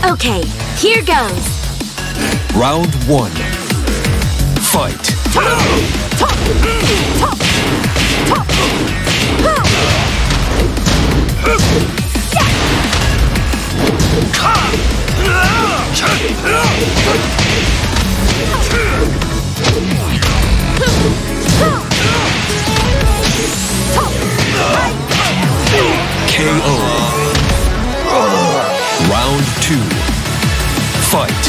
Okay, here goes. Round 1. Fight. KO. Round 2. Fight.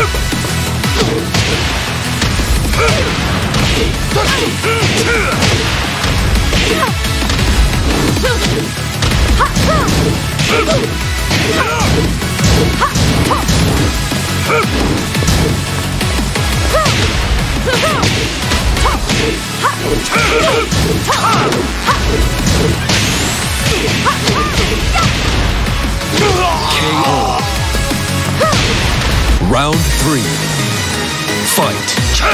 KO. Round 3. Fight.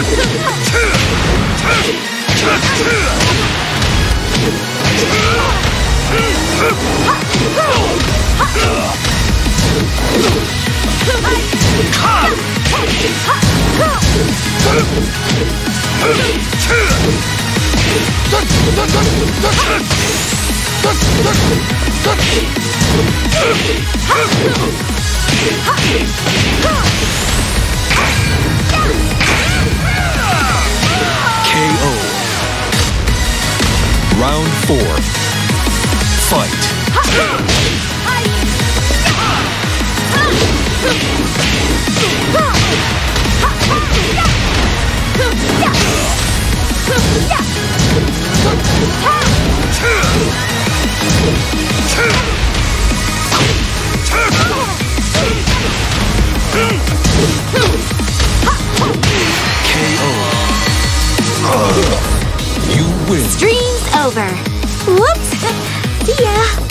KO. Round 4. Fight. KO. You win. Stream's over. Whoops. See ya.